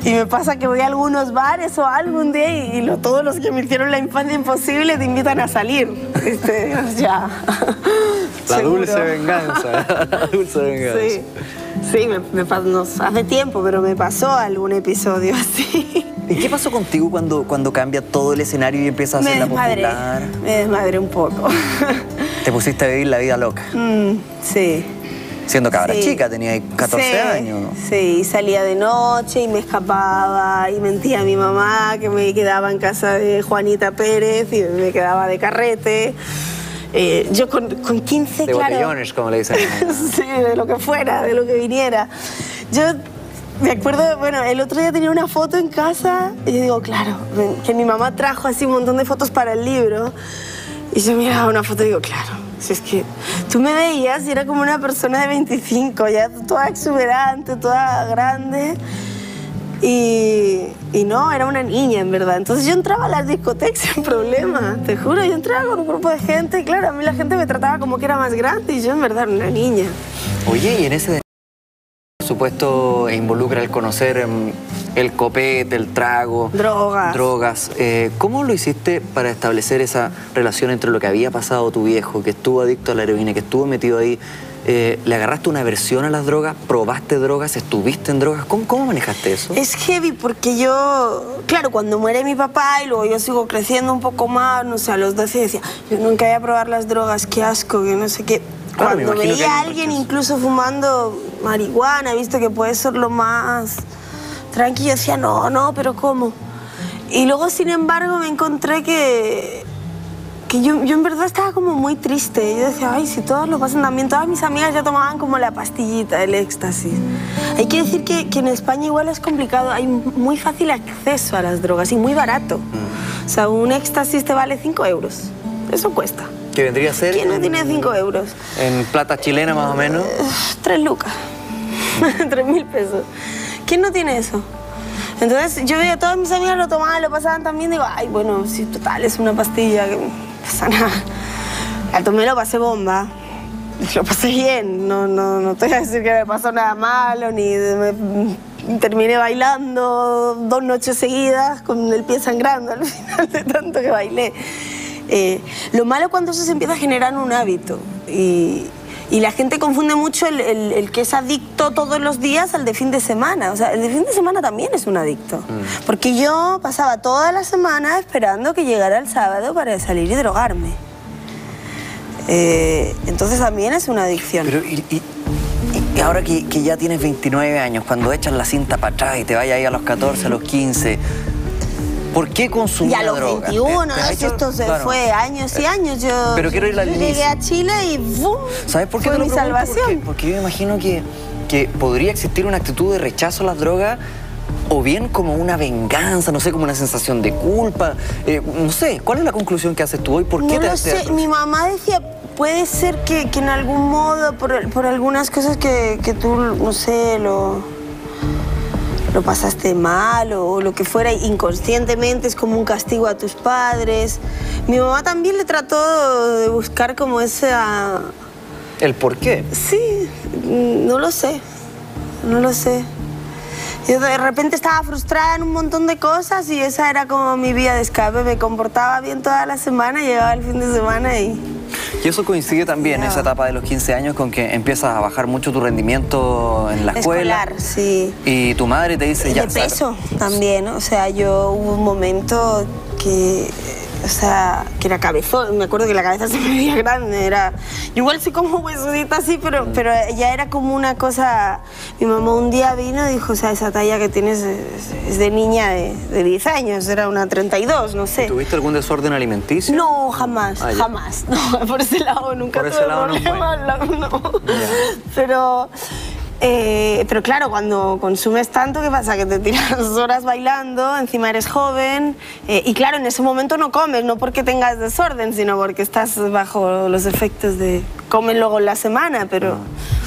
Y me pasa que voy a algunos bares o algún día y todos los que me hicieron la infancia imposible te invitan a salir. Ya. La dulce venganza. La dulce venganza. Sí, sí no, hace tiempo, pero me pasó algún episodio así. ¿Y qué pasó contigo cuando cambia todo el escenario y empiezas a hacer la popular? Me desmadré un poco. ¿Te pusiste a vivir la vida loca? Sí. Siendo cabra chica, tenía 14 años. Sí, salía de noche y me escapaba y mentía a mi mamá que me quedaba en casa de Juanita Pérez y me quedaba de carrete. Yo con 15, de claro... De botellones, como le dicen. Sí, de lo que fuera, de lo que viniera. Yo me acuerdo, bueno, el otro día tenía una foto en casa y yo digo, claro, que mi mamá trajo así un montón de fotos para el libro y yo miraba una foto y digo, claro, si es que tú me veías y era como una persona de 25, ya toda exuberante, toda grande. Y no, era una niña, en verdad. Entonces yo entraba a las discotecas sin problema, te juro. Yo entraba con un grupo de gente y claro, a mí la gente me trataba como que era más grande y yo en verdad era una niña. Oye, y en ese... Por supuesto, involucra el conocer el copete, el trago... Drogas. ¿Cómo lo hiciste para establecer esa relación entre lo que había pasado tu viejo, que estuvo adicto a la heroína, que estuvo metido ahí? ¿Le agarraste una aversión a las drogas? ¿Probaste drogas? ¿Estuviste en drogas? ¿Cómo manejaste eso? Es heavy porque yo... Claro, cuando muere mi papá y luego yo sigo creciendo un poco más, no sé, a los 12 decía, yo nunca voy a probar las drogas, qué asco, que no sé qué... Claro, cuando veía a alguien incluso fumando marihuana, he visto que puede ser lo más tranquilo, decía, no, pero ¿cómo? Y luego, sin embargo, me encontré que yo en verdad estaba como muy triste. Yo decía, ay, si todos lo pasan también, todas mis amigas ya tomaban como la pastillita, el éxtasis. Hay que decir que en España igual es complicado, hay muy fácil acceso a las drogas y muy barato. O sea, un éxtasis te vale 5 euros, eso cuesta. ¿Qué vendría a ser? ¿Quién no tiene 5 euros? En plata chilena más o menos. 3 lucas, 3.000 pesos. ¿Quién no tiene eso? Entonces yo veía a todas mis amigas lo tomaban, lo pasaban también, digo, ay, bueno, si total es una pastilla, que no pasa nada. La tomé, lo pasé bomba, lo pasé bien, no te voy a decir que me pasó nada malo, ni terminé bailando 2 noches seguidas con el pie sangrando al final de tanto que bailé. Lo malo cuando eso se empieza a generar un hábito y la gente confunde mucho el que es adicto todos los días al de fin de semana. O sea, el de fin de semana también es un adicto. Porque yo pasaba toda la semana esperando que llegara el sábado para salir y drogarme. Entonces también es una adicción. Pero, y ahora que ya tienes 29 años, cuando echas la cinta para atrás y te vayas ahí a los 14, a los 15... ¿Por qué consumir droga? Y a los 21, ¿no? Esto se fue años y años. Yo llegué a Chile y ¡bum! ¿Sabes por qué fue mi salvación? Porque yo me imagino que podría existir una actitud de rechazo a las drogas o bien como una venganza, no sé, como una sensación de culpa. No sé, ¿cuál es la conclusión que haces tú hoy? ¿Por qué no lo sé. Mi mamá decía, puede ser que en algún modo, por algunas cosas que tú, no sé, lo pasaste mal o lo que fuera, inconscientemente es como un castigo a tus padres. Mi mamá también le trató de buscar como esa... ¿El por qué? Sí, no lo sé, no lo sé. Yo de repente estaba frustrada en un montón de cosas y esa era como mi vía de escape. Me comportaba bien toda la semana, llegaba el fin de semana y... Y eso coincide también, esa etapa de los 15 años, con que empiezas a bajar mucho tu rendimiento en la escuela. Escolar, sí. Y tu madre te dice ya... De peso también, ¿no? O sea, yo hubo un momento que... O sea, que era cabezón. Me acuerdo que la cabeza se me veía grande. Era... Igual soy como huesudita así, pero ya era como una cosa... Mi mamá un día vino y dijo, o sea, esa talla que tienes es de niña de 10 años. Era una 32, no sé. ¿Tuviste algún desorden alimenticio? No, jamás, jamás. No, por ese lado nunca tuve problemas. No. Pero claro, cuando consumes tanto, ¿qué pasa? Que te tiras horas bailando, encima eres joven y claro, en ese momento no comes, no porque tengas desorden, sino porque estás bajo los efectos de... Comes luego en la semana, pero...